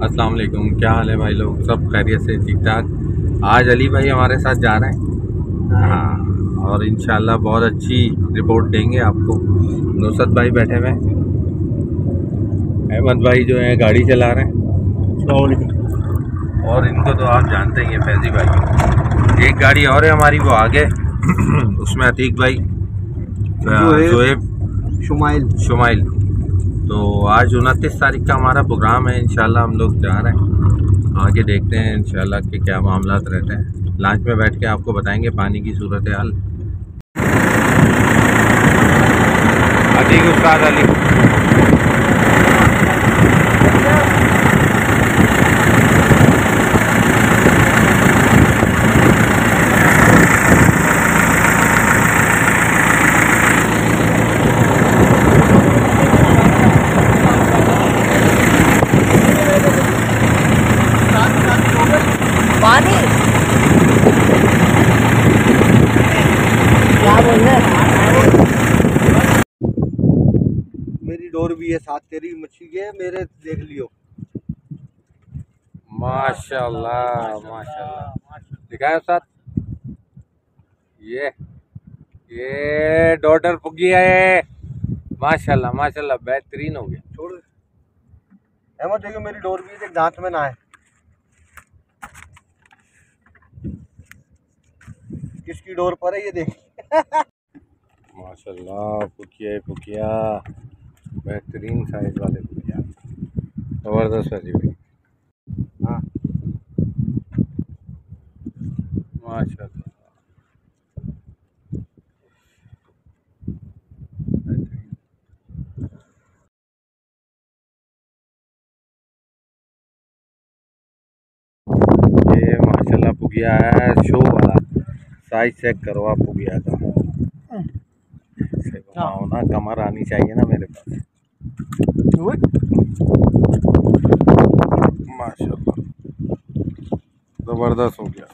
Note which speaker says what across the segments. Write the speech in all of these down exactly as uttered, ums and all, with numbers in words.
Speaker 1: अस्सलाम वालेकुम। क्या हाल है भाई लोग? सब खैरियत से, ठीक ठाक। आज अली भाई हमारे साथ जा रहे हैं, हाँ, और इंशाल्लाह बहुत अच्छी रिपोर्ट देंगे आपको। नुसरत भाई बैठे हुए हैं, अहमद भाई जो है गाड़ी चला रहे हैं, और इनको तो आप जानते ही हैं, फैजी भाई। एक गाड़ी और है हमारी, वो आगे उसमें अतीक भाई, जोएब, शुमाइल शुमाइल तो आज उनतीस तारीख का हमारा प्रोग्राम है। इंशाल्लाह हम लोग जा रहे हैं, आगे देखते हैं इंशाल्लाह कि क्या मामलात रहते हैं। लॉन्च में बैठ के आपको बताएंगे पानी की सूरत हाल। अतीक उस्ताद अली,
Speaker 2: पानी क्या बोल रहे हैं?
Speaker 3: मेरी डोर भी है साथ, तेरी मच्छी है, मेरे देख लियो।
Speaker 1: माशाल्लाह माशाल्लाह, दिखाए साथ। ये ये डॉटर पुगी है, माशाल्लाह माशाल्लाह, बेहतरीन हो गया।
Speaker 3: छोड़ अहमद, देखो मेरी डोर भी है, देख दांत में ना है। किसकी डोर पर है ये देख।
Speaker 1: माशाल्लाह, पुकिया पुकिया, बेहतरीन साइज वाले पुकिया, जबरदस्त है जी भाई।
Speaker 3: हाँ
Speaker 1: माशाल्लाह, ये माशाल्लाह पुगिया है, शो वाला साइज चेक करो आप पुगिया का। घुमाओ ना, कमर आनी चाहिए ना मेरे पास। माशाल्लाह, जबरदस्त हो गया।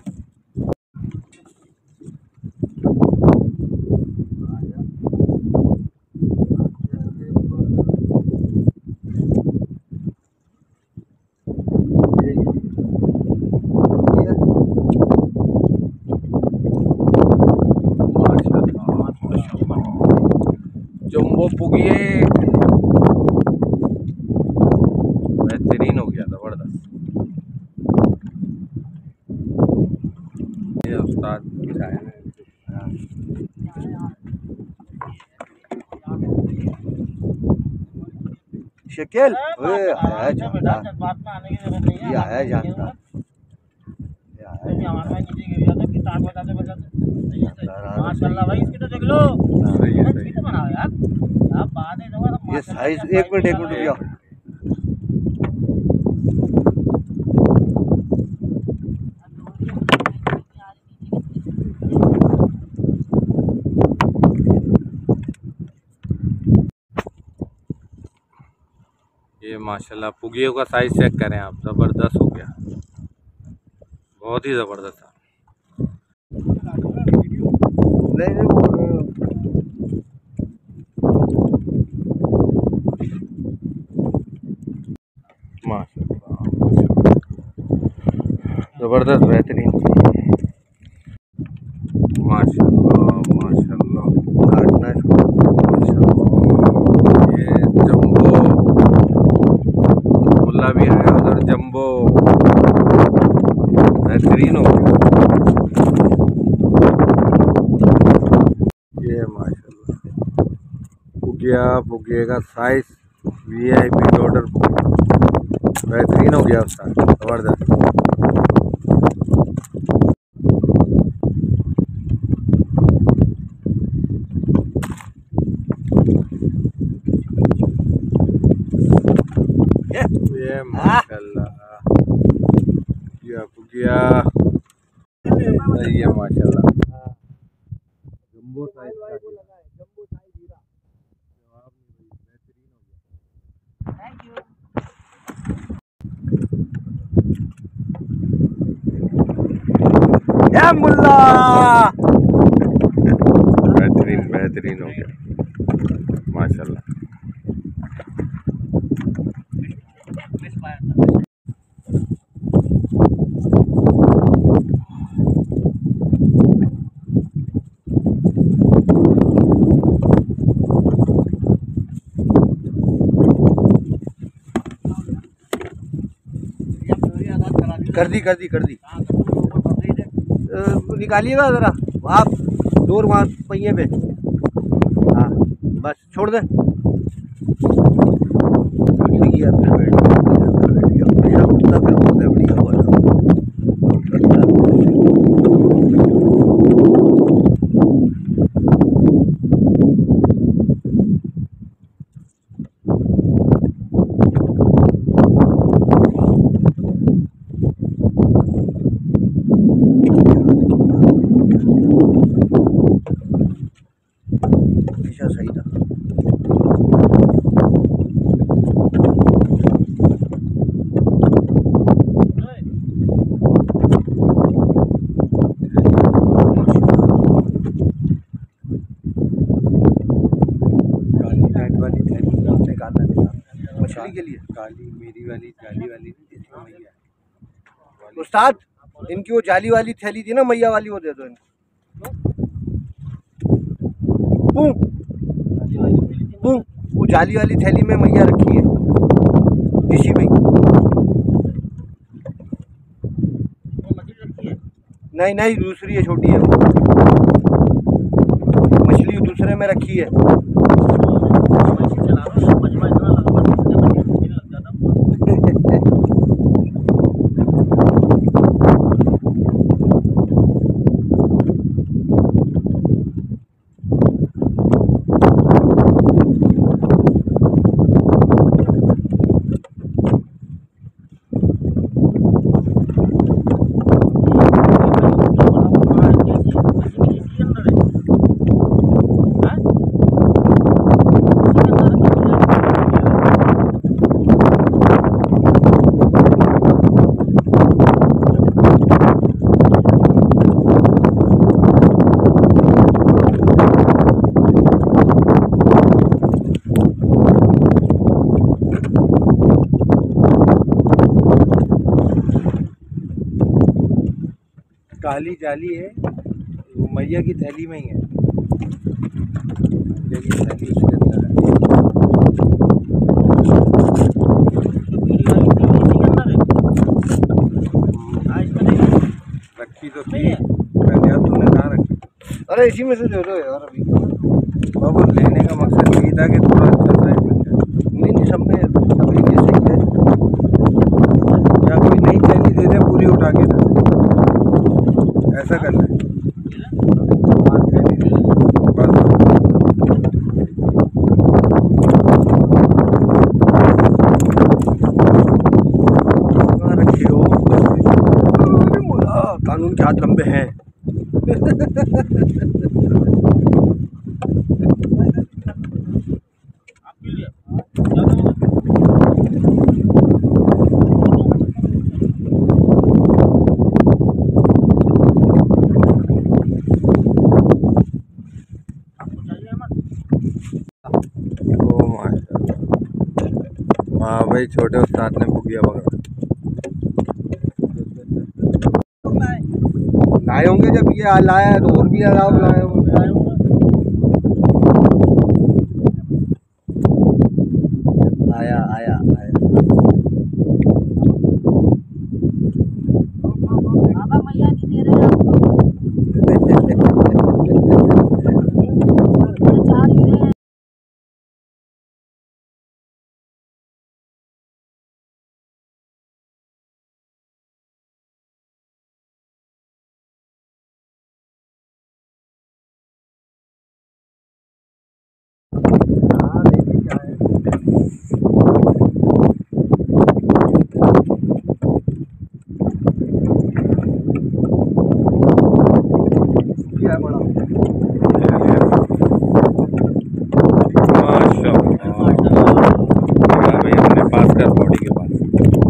Speaker 1: जम्बो पुगिए, बेहतरीन हो गया, जबरदस्त। ये उस्ताद चाय में
Speaker 3: शकील ओए आया जानता, ये आया जानता,
Speaker 2: माशाल्लाह भाई, इसकी तो देख लो।
Speaker 3: ये साइज। एक मिनट एक मिनट रुक जाओ।
Speaker 1: ये माशाल्लाह पुगियों का साइज चेक करें आप, ज़बरदस्त हो गया, बहुत ही ज़बरदस्त है। माशाल्लाह ज़बरदस्त, बेहतरीन, माशाल्लाह माशाल्लाह। ये जम्बो मुल्ला भी आया उधर, जम्बो बेहतरीन हो गया। ये माशाल्लाह पुगिया, पुगिया का साइज वी आई पी डॉटर बेहतरीन हो गया उसका, जबरदस्त। ये माशाल्लाह पुगिया पुगिया, ये माशाल्लाह जम्बो साइज का,
Speaker 3: जम्बो साइज हीरा।
Speaker 1: जवाब नहीं भाई, बेहतरीन हो गया।
Speaker 2: Thank you.
Speaker 3: या मुल्ला,
Speaker 1: बेहतरीन बेहतरीन हो गया, माशाल्लाह।
Speaker 3: कर दी कर दी कर दी। निकालिएगा ज़रा आप, दूर वहाँ पहिए पे। हाँ बस छोड़ दे। बढ़िया फिर बैठ गया, बढ़िया उठता फिर बोलते बढ़िया बोला। दिशा सही था। मछली के लिए
Speaker 1: काली मेरी वाली जाली वाली मैया
Speaker 3: उस्ताद, इनकी वो जाली वाली थैली थी ना मैया वाली, वो दे दो इनको। वो जाली वाली थैली में मैया रखी है इसी में। नहीं नहीं दूसरी है, छोटी है मछली, दूसरे में रखी है।
Speaker 1: काली जाली है, वो मैया की थैली में ही है। मैया की थैली उसके अंदर है। रखी तो थी पहले, अब तुमने कहाँ रखी?
Speaker 3: अरे इसी में से दे दो यार अभी।
Speaker 1: बाबू लेने का मकसद यही था कि थोड़ा अच्छा साइज मिल जाए।
Speaker 3: नहीं नहीं सब में अभी ये सही है।
Speaker 1: या कोई नई थैली दे दे पूरी उठा के दे, ऐसा कर ले। हाँ थैली दे बस।
Speaker 3: कहाँ रखे हो? कानून के हाथ लंबे हैं।
Speaker 1: हाँ भाई, छोटे उस्ताद ने बुगिया पकड़ा।
Speaker 3: लाए होंगे जब ये लाया है तो और भी आराम लाए होंगे। आया आया आया
Speaker 2: बाबा मैया नहीं दे रहे हैं चार हीरे हैं।
Speaker 3: हाँ देखिए क्या है। क्या है बड़ा?
Speaker 1: माशाल्लाह भाई, अपने पास कर बॉडी के पास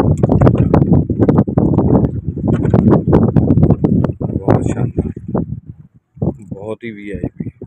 Speaker 1: बहुत शानदार, बहुत ही वी आई पी।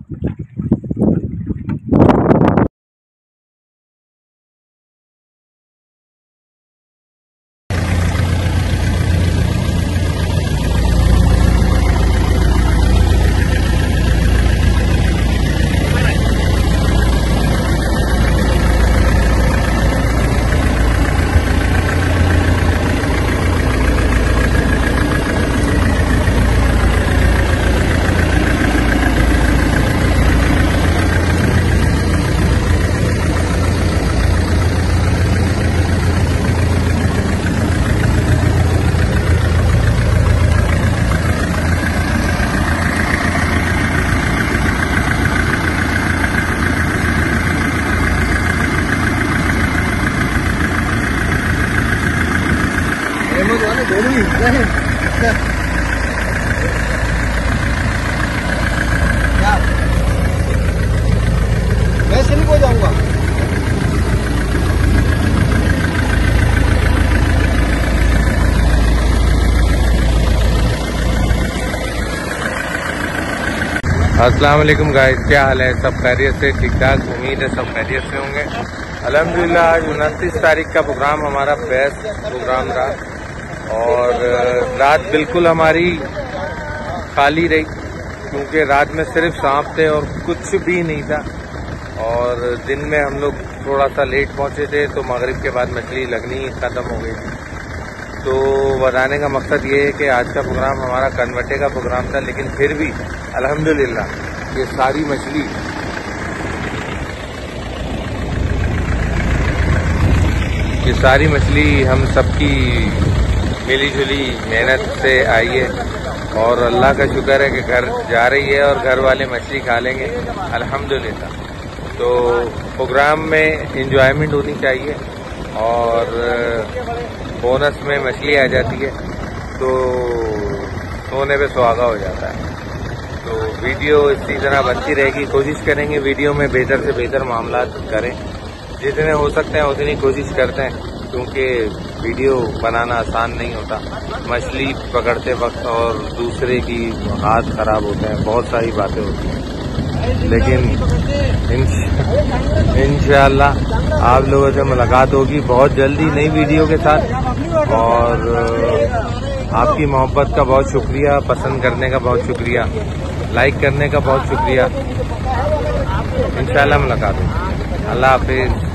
Speaker 3: क्या मैं सिल्क हो जाऊंगा।
Speaker 1: अस्सलाम वालेकुम गाइस, क्या हाल है? सब खैरियत से? ठीक ठाक, उम्मीद है सब खैरियत से होंगे। अल्हम्दुलिल्लाह आज उनतीस तारीख का प्रोग्राम हमारा बेस्ट प्रोग्राम रहा और रात बिल्कुल हमारी खाली रही क्योंकि रात में सिर्फ सांप थे और कुछ भी नहीं था। और दिन में हम लोग थोड़ा सा लेट पहुंचे थे तो मगरिब के बाद मछली लगनी ख़त्म हो गई थी। तो बताने का मकसद ये है कि आज का प्रोग्राम हमारा कन्वर्टे का प्रोग्राम था, लेकिन फिर भी अल्हम्दुलिल्लाह ये सारी मछली ये सारी मछली हम सबकी मिली जुली मेहनत से आई है और अल्लाह का शुक्र है कि घर जा रही है और घर वाले मछली खा लेंगे अल्हम्दुलिल्लाह। तो प्रोग्राम में एंजॉयमेंट होनी चाहिए और बोनस में मछली आ जाती है तो सोने पे सुहागा हो जाता है। तो वीडियो इसी तरह बनती रहेगी, कोशिश करेंगे वीडियो में बेहतर से बेहतर मामला करें, जितने हो सकते हैं उतनी कोशिश करते हैं क्योंकि वीडियो बनाना आसान नहीं होता। मछली पकड़ते वक्त और दूसरे की हाथ खराब होते हैं, बहुत सारी बातें होती हैं, लेकिन इंशाअल्लाह आप लोगों से मुलाकात होगी बहुत जल्दी नई वीडियो के साथ। और आपकी मोहब्बत का बहुत शुक्रिया, पसंद करने का बहुत शुक्रिया, लाइक करने का बहुत शुक्रिया। इंशाअल्लाह मुलाकात होगी। अल्लाह हाफिज।